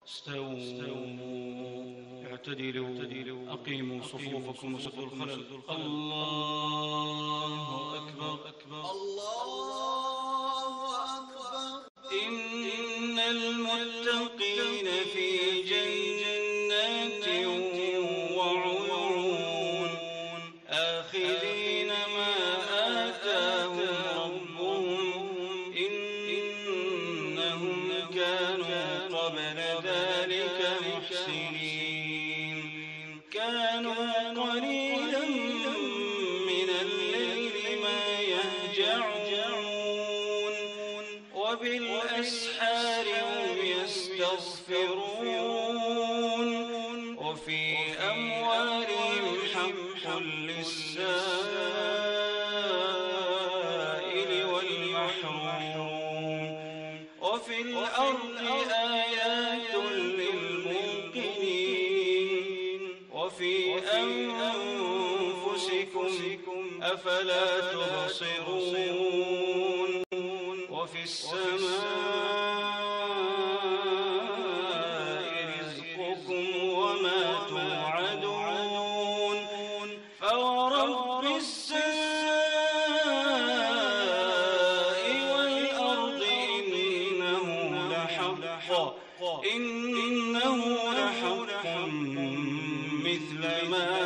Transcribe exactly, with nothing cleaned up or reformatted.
استووا اعتدلوا أقيموا صفوفكم وسدوا الخلل. الله أكبر. الله أكبر. إن المتقين في جنات وعيون آخذين ما آتاهم ربهم إنهم كانوا قبل ذلك محسنين كانوا قليلا من الليل ما يهجعون وبالأسحار هم يستغفرون وفي أموالهم حق للسائل والمحروم وفي الأرض آيات للموقنين وفي أنفسكم أفلا تبصرون وفي السماء رزقكم وما توعدون فورب السماء والأرض إنه لحق إنه لحق مثل ما